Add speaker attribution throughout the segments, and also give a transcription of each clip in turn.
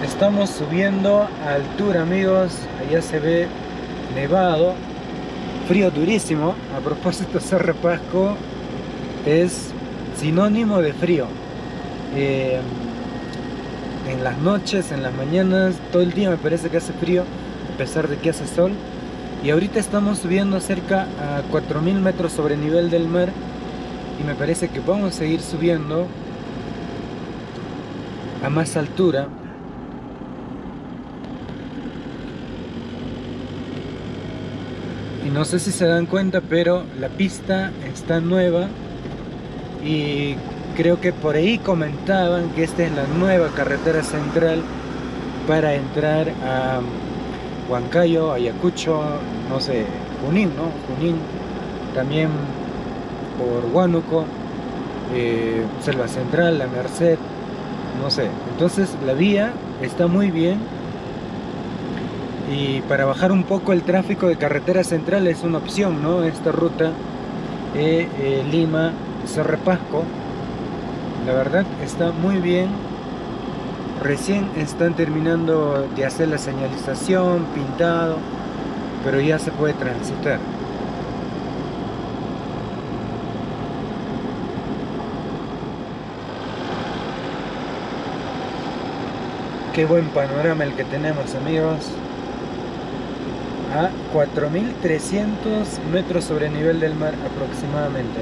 Speaker 1: Estamos subiendo a altura, amigos. Allá se ve nevado, frío durísimo. A propósito, Cerro Pasco es sinónimo de frío. Eh, en las noches, en las mañanas, todo el día me parece que hace frío, a pesar de que hace sol. Y ahorita estamos subiendo cerca a 4000 metros sobre nivel del mar. Y me parece que vamos a seguir subiendo a más altura. Y no sé si se dan cuenta, pero la pista está nueva y creo que por ahí comentaban que esta es la nueva carretera central para entrar a Huancayo, Ayacucho, no sé, Junín, ¿no? Junín, también por Huánuco, Selva Central, La Merced, no sé. Entonces la vía está muy bien. Y para bajar un poco el tráfico de carretera central es una opción, ¿no? Esta ruta Lima, Cerro Pasco, la verdad está muy bien. Recién están terminando de hacer la señalización, pintado, pero ya se puede transitar. Qué buen panorama el que tenemos, amigos. A 4300 metros sobre el nivel del mar aproximadamente.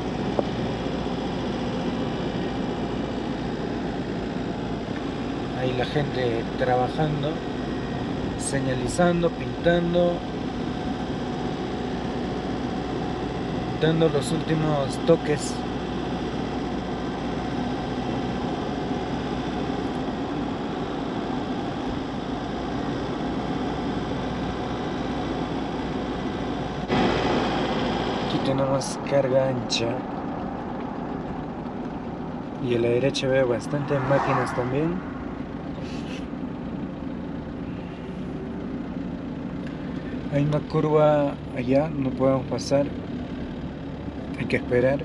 Speaker 1: Ahí la gente trabajando, señalizando, pintando, dando los últimos toques. Aquí tenemos carga ancha. Y a la derecha veo bastantes máquinas también. Hay una curva allá, no podemos pasar. Hay que esperar.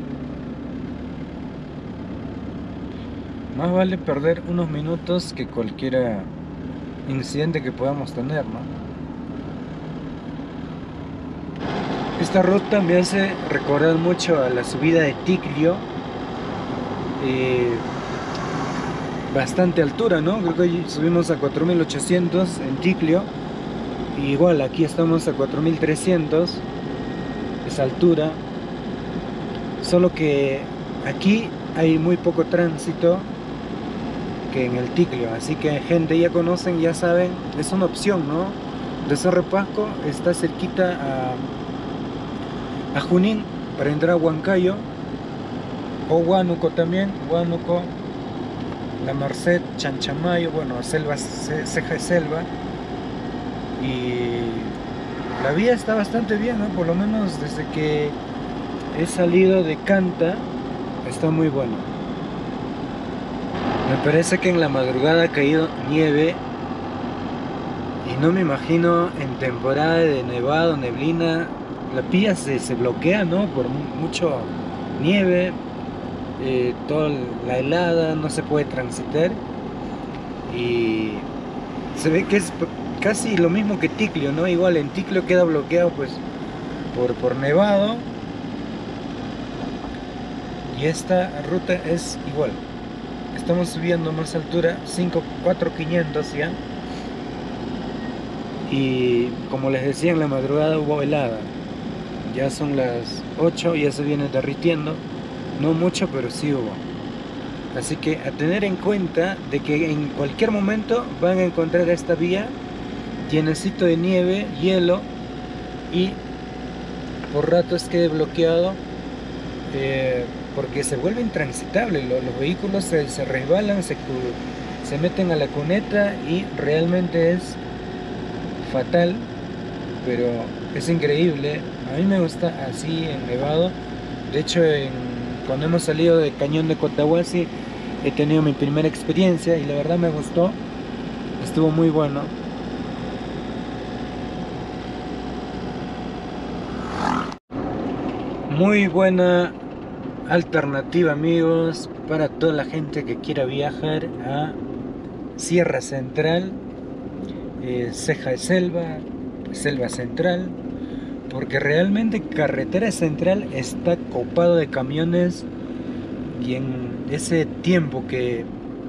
Speaker 1: Más vale perder unos minutos que cualquier incidente que podamos tener, ¿no? Esta ruta me hace recordar mucho a la subida de Ticlio. Bastante altura, ¿no? Creo que subimos a 4800 en Ticlio. Y igual, aquí estamos a 4300. Esa altura. Solo que aquí hay muy poco tránsito que en el Ticlio, así que gente ya conocen, ya saben, es una opción, ¿no? De Cerro Pasco está cerquita a Junín para entrar a Huancayo o Huánuco también, Huánuco, La Merced, Chanchamayo, bueno, Selva, Ceja de Selva, y la vía está bastante bien, ¿no? Por lo menos desde que he salido de Canta está muy bueno. Me parece que en la madrugada ha caído nieve y no me imagino en temporada de nevado, neblina, la vía se bloquea, ¿no? Por mucho nieve, toda la helada, no se puede transitar y se ve que es casi lo mismo que Ticlio, ¿no? Igual en Ticlio queda bloqueado pues por nevado y esta ruta es igual. Estamos subiendo más altura, 4500 ya. Y como les decía, en la madrugada hubo helada. Ya son las 8, ya se viene derritiendo. No mucho, pero sí hubo. Así que a tener en cuenta de que en cualquier momento van a encontrar esta vía llenecito de nieve, hielo, y por ratos quede bloqueado porque se vuelve intransitable. Los vehículos se resbalan, se meten a la cuneta y realmente es fatal, pero es increíble. A mí me gusta así en nevado. De hecho, cuando hemos salido del cañón de Cotahuasi he tenido mi primera experiencia y la verdad me gustó, estuvo muy bueno. Muy buena alternativa, amigos, para toda la gente que quiera viajar a Sierra Central, Ceja de Selva, Selva Central, porque realmente Carretera Central está copado de camiones y en ese tiempo que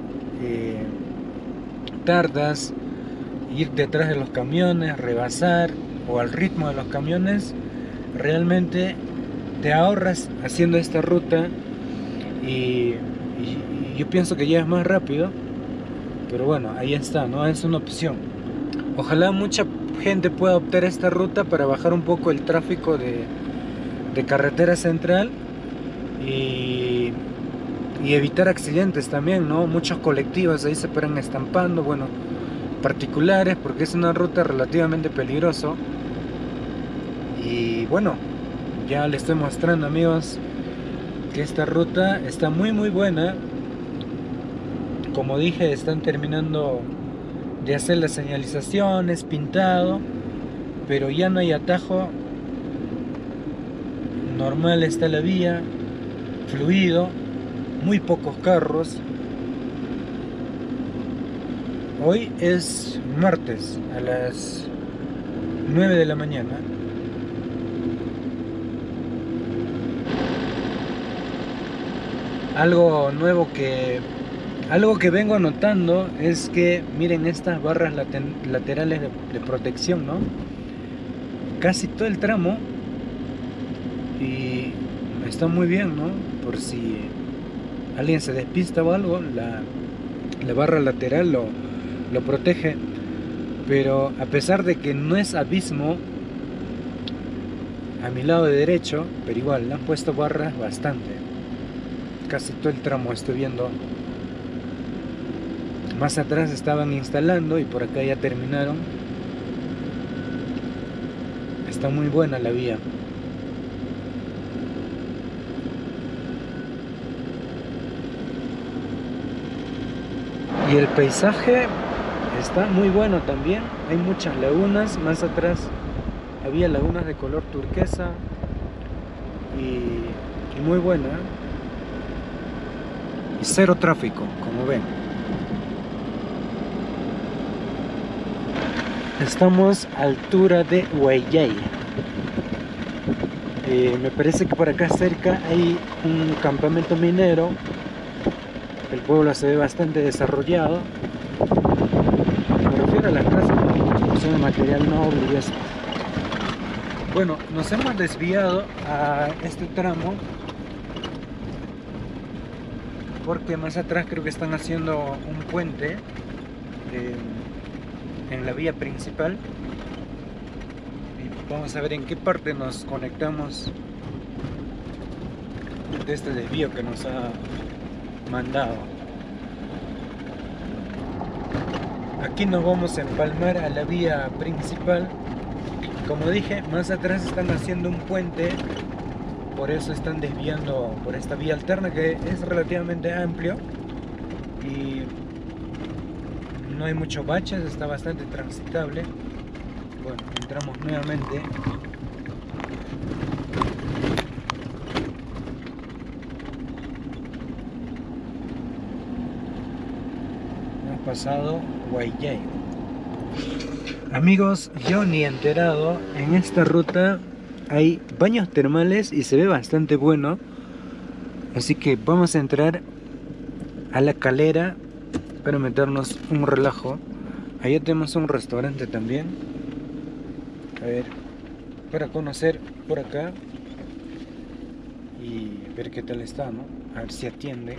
Speaker 1: tardas ir detrás de los camiones, rebasar o al ritmo de los camiones, realmente te ahorras haciendo esta ruta y yo pienso que ya es más rápido, pero bueno, ahí está, ¿no? Es una opción. Ojalá mucha gente pueda optar esta ruta para bajar un poco el tráfico de Carretera Central y evitar accidentes también, ¿no? Muchos colectivos ahí se paran estampando, bueno, particulares, porque es una ruta relativamente peligrosa. Y bueno, ya les estoy mostrando, amigos, que esta ruta está muy buena. Como dije, están terminando de hacer las señalizaciones, pintado, pero ya no hay atajo, normal está la vía, fluido, muy pocos carros. Hoy es martes a las 9 de la mañana. Algo nuevo que vengo notando es que miren estas barras laterales de protección, ¿no? Casi todo el tramo, y está muy bien, ¿no? Por si alguien se despista o algo, la barra lateral lo protege. Pero a pesar de que no es abismo a mi lado derecho, pero igual le han puesto barras bastante. Casi todo el tramo estoy viendo. Más atrás estaban instalando y por acá ya terminaron. Está muy buena la vía. Y el paisaje está muy bueno también. Hay muchas lagunas. Más atrás había lagunas de color turquesa y muy buena. Y cero tráfico, como ven. Estamos a altura de Huayllay. Me parece que por acá cerca hay un campamento minero. El pueblo se ve bastante desarrollado. Me refiero a las casas, construcción de material noble y eso. Bueno, nos hemos desviado a este tramo porque más atrás creo que están haciendo un puente en la vía principal. Y vamos a ver en qué parte nos conectamos de este desvío que nos ha mandado. Aquí nos vamos a empalmar a la vía principal. Como dije, más atrás están haciendo un puente, por eso están desviando por esta vía alterna que es relativamente amplio y no hay muchos baches, está bastante transitable. Bueno, entramos nuevamente. Hemos pasado Huayllay. Amigos, yo ni enterado, en esta ruta hay baños termales y se ve bastante bueno. Así que vamos a entrar a la calera para meternos un relajo. Allá tenemos un restaurante también. A ver, para conocer por acá y ver qué tal está, ¿no? A ver si atiende.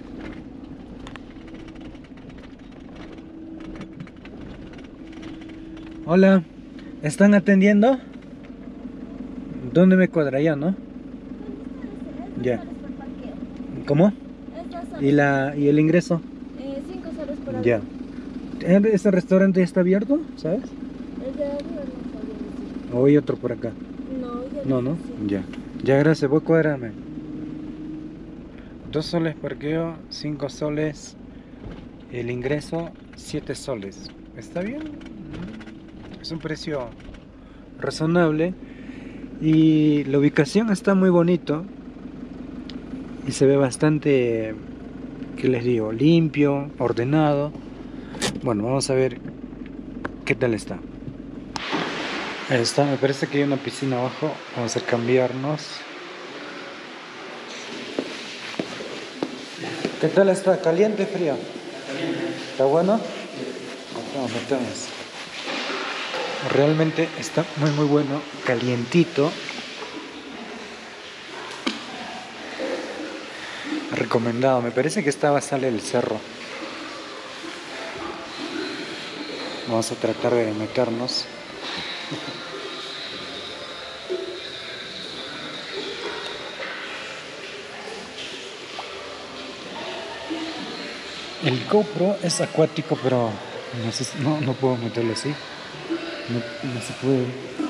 Speaker 1: Hola, ¿están atendiendo? ¿Dónde me cuadra ya, no? Ya. ¿Cómo? ¿Y el ingreso?
Speaker 2: 5 soles por hora.
Speaker 1: Ya. ¿Este restaurante está abierto? ¿Sabes?
Speaker 2: El de arriba no está bien.
Speaker 1: ¿O hay otro por acá?
Speaker 2: No, ya
Speaker 1: No.
Speaker 2: sí.
Speaker 1: Ya. Ya, gracias. Voy a cuadrarme. 2 soles parqueo, 5 soles el ingreso, 7 soles. ¿Está bien? Es un precio razonable. Y la ubicación está muy bonito. Y se ve bastante, ¿qué les digo? Limpio, ordenado. Bueno, vamos a ver qué tal está. Ahí está, me parece que hay una piscina abajo. Vamos a cambiarnos. ¿Qué tal está? ¿Caliente o frío?
Speaker 3: Caliente.
Speaker 1: ¿Está bueno? Metemos. Realmente está muy bueno, calientito. Recomendado, me parece que esta sale del cerro. Vamos a tratar de meternos. El GoPro es acuático, pero no puedo meterlo así. No se puede.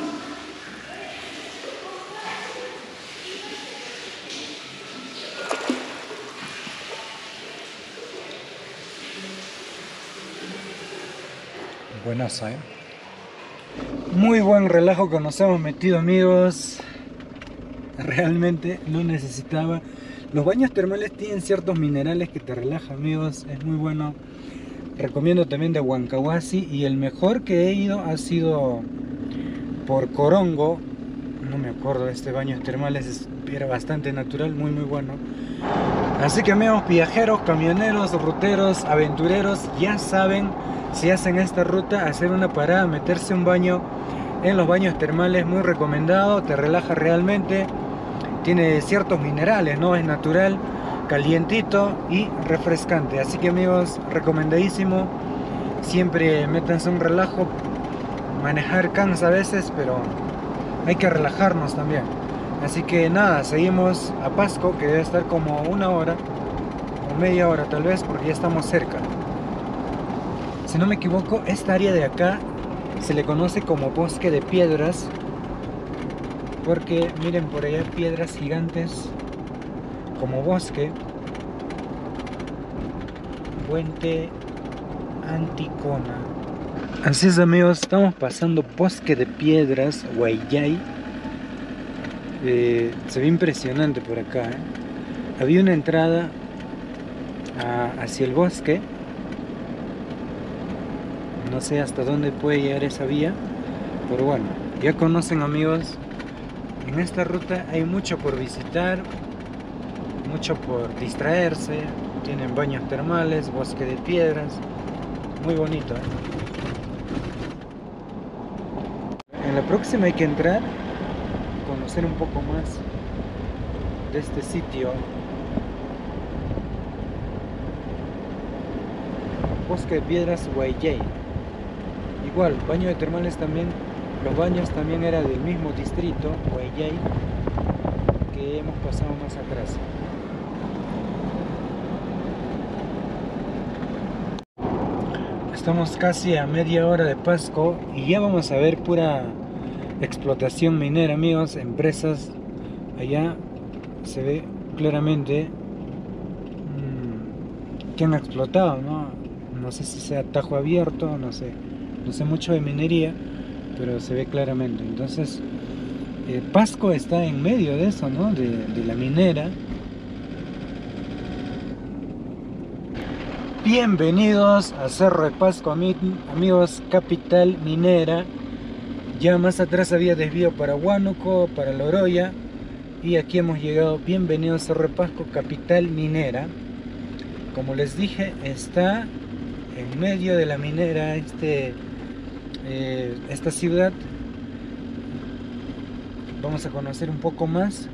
Speaker 1: Buenazo, ¿eh? Muy buen relajo que nos hemos metido, amigos. Realmente no necesitaba. Los baños termales tienen ciertos minerales que te relajan, amigos. Es muy bueno. Recomiendo también de Huancahuasi. Y el mejor que he ido ha sido por Corongo. No me acuerdo de este baños termales. Era bastante natural, muy bueno. Así que, amigos viajeros, camioneros, ruteros, aventureros, ya saben, si hacen esta ruta, hacer una parada, meterse un baño en los baños termales, muy recomendado, te relaja realmente, tiene ciertos minerales, ¿no? Es natural, calientito y refrescante. Así que, amigos, recomendadísimo, siempre métanse un relajo, manejar cansa a veces, pero hay que relajarnos también. Así que nada, seguimos a Pasco, que debe estar como una hora o media hora tal vez, porque ya estamos cerca. Si no me equivoco, esta área de acá se le conoce como bosque de piedras, porque miren por allá piedras gigantes como bosque. Puente Anticona. Así es, amigos, estamos pasando bosque de piedras, Guayay. Se ve impresionante por acá, ¿eh? Había una entrada hacia el bosque. No sé hasta dónde puede llegar esa vía, pero bueno, ya conocen, amigos. En esta ruta hay mucho por visitar, mucho por distraerse. Tienen baños termales, bosque de piedras, muy bonito, ¿eh? En la próxima hay que entrar, conocer un poco más de este sitio. Bosque de piedras Guayay. Igual, baño de termales también. Los baños también era del mismo distrito, Guayay, que hemos pasado más atrás. Estamos casi a media hora de Pasco y ya vamos a ver pura explotación minera, amigos. Empresas allá se ve claramente que han explotado, ¿no? No sé si sea tajo abierto, no sé mucho de minería, pero se ve claramente. Entonces Pasco está en medio de eso, ¿no? De la minera. Bienvenidos a Cerro de Pasco, amigos, capital minera. Ya más atrás había desvío para Huánuco, para Loroya, y aquí hemos llegado. Bienvenidos a Cerro de Pasco, capital minera. Como les dije, está en medio de la minera esta ciudad. Vamos a conocer un poco más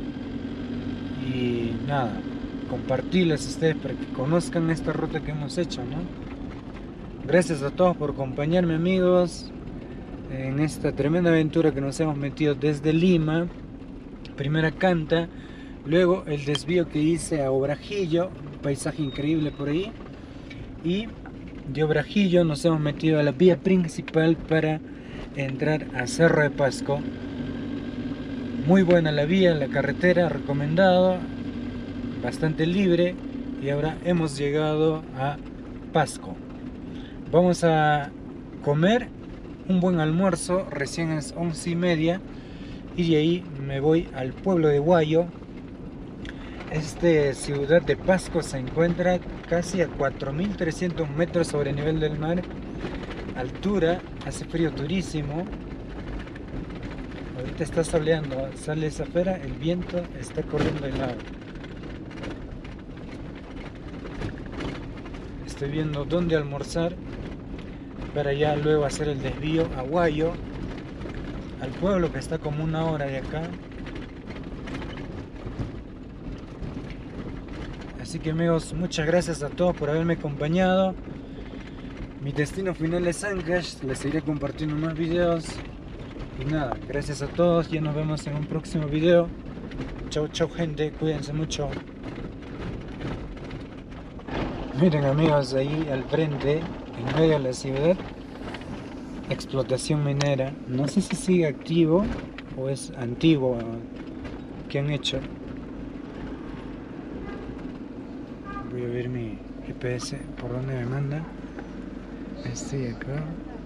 Speaker 1: y nada, compartirles a ustedes para que conozcan esta ruta que hemos hecho, ¿no? Gracias a todos por acompañarme, amigos, en esta tremenda aventura que nos hemos metido desde Lima. Primera Canta, luego el desvío que hice a Obrajillo, un paisaje increíble por ahí, y de Obrajillo nos hemos metido a la vía principal para entrar a Cerro de Pasco. Muy buena la vía, la carretera, recomendado, bastante libre, y ahora hemos llegado a Pasco. Vamos a comer un buen almuerzo, recién es 11:30, y de ahí me voy al pueblo de Huayo. Esta ciudad de Pasco se encuentra casi a 4.300 metros sobre el nivel del mar. Altura, hace frío durísimo. Ahorita está soleando, sale esa afuera, el viento está corriendo del lado. Estoy viendo dónde almorzar para ya luego hacer el desvío a Guayo, al pueblo que está como 1 hora de acá. Así que amigos, muchas gracias a todos por haberme acompañado. Mi destino final es Ancash, les seguiré compartiendo más videos. Y nada, gracias a todos, ya nos vemos en un próximo video. Chau chau gente, cuídense mucho. Miren amigos, ahí al frente, en medio de la ciudad, explotación minera. No sé si sigue activo o es antiguo que han hecho. Voy a ver mi GPS por dónde me manda. Estoy acá.